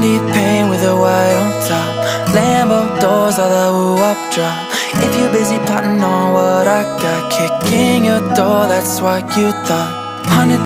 Candy paint with a white on top, Lambo doors, all the woo-up drop. If you're busy plotting on what I got, kicking your door, that's what you thought. 100